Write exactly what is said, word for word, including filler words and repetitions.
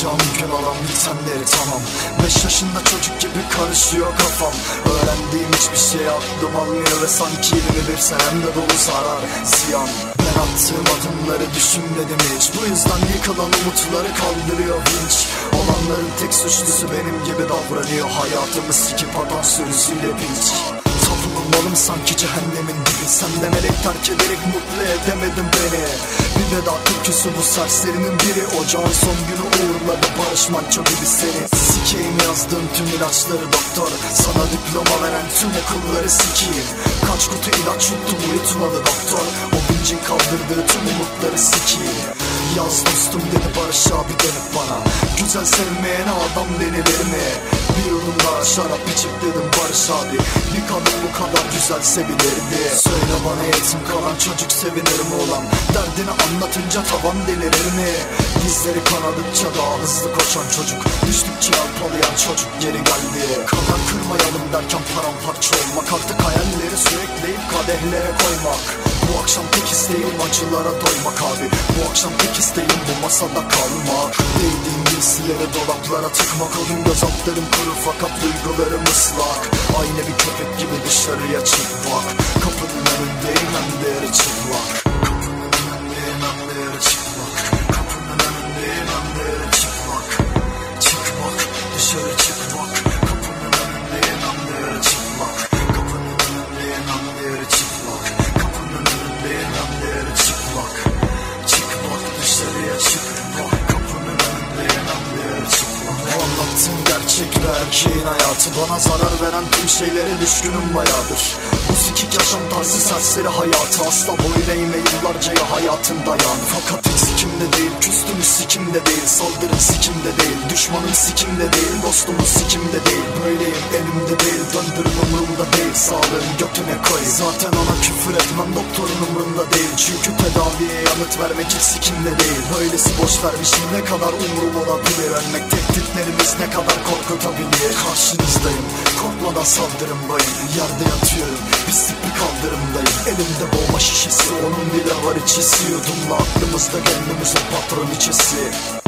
Unutacağım gün olan bitenleri tamam. Beş yaşında çocuk gibi karışıyor kafam. Öğrendiğim hiçbir şey aklım almıyor ve sanki yirmi bir senemde dolu zarar ziyan. Ben attığım adımları düşünmedim hiç. Bu yüzden yıkılan umutları kaldırıyor vinç. Olanların tek suçlusu benim gibi davranıyor. Hayatımı sikip atan sürüsüyle pinç. Tapınmalım sanki cehennemin dibi. Sen de melek terk ederek mutlu edemedin beni. Bir veda türküsü bu serserinin biri. Ocağın son günü uğurladı Barış Manço gibi seni. Sikeyim yazdığım tüm ilaçları doktor. Sana diploma veren tüm okulları sikeyim. Kaç kutu ilaç yuttum uyutmadı doktor. O vincin kaldırdığı tüm umutları sikeyim. Yaz dostum dedi Barış abi dönüp bana. Güzel sevmeyene adam denilir mi? Bir yudum daha şarap içip dedim Barış abi, bir kadın bu kadar güzel sevilirdi. Söyle bana yetim kalan çocuk sevinir mi olan? Derdini anlatınca tavan delirir mi? Dizleri kanadıkça daha hızlı koşan çocuk, düştükçe alpalayan çocuk geri geldi. Kadar kırmayalım derken paramparça olmak, artık hayalleri sürekleyip kadehlere koymak. Bu akşam tek isteğim acılara doymak abi. Bu akşam tek isteğim bu masada kalmak. Değdiğim giysileri dolaplara tıkmak. O gün göz altlarım kuru fakat duygularım ıslak. Aynı bir köpek gibi dışarıya çıkmak. Kapının önündeyim hem de yarı çıplak. Kapının önündeyim hem de yarı çıplak. Kapının önündeyim hem de yarı çıplak. Çıkmak, dışarı çıkmak. Kapının önündeyim hem de yarı çıplak. Kapının önündeyim hem de yarı çıplak. Kapının önündeyim hem de yarı çıplak. Çıkmak, dışarıya çıkmak. Kapının önündeyim hem de yarı çıplak. O anlattığın gerçek ve erkeğin hayatı. Bana zarar veren tüm şeylere düşkünüm bayağıdır. Bu sikik yaşam tarzı serseri hayatı. Asla boyun eğme yıllarca ya hayatın dayanı. Fakat hiç sikimde değil, küstümüz sikimde değil. Saldırın sikimde değil, düşmanım sikimde değil. Dostumuz sikimde değil, böyleyim elimde değil. Döndürün umurumda değil, sağlığın götüne koy. Zaten ona küfür etmem, doktorun umurumda değil. Çünkü tedaviye yanıt vermek hiç sikimde değil. Böylesi boş vermişim ne kadar umurum olabilir. Ölmek tehditlerimiz ne kadar korkutabilir. Karşınızdayım, korkmadan saldırın bayım. Yerde yatıyorum, pislik bir kaldırımdayım. Elimde boğma şişesi, onun bile var içisi. Yudumla aklımızda gönlümüzün patron içesi.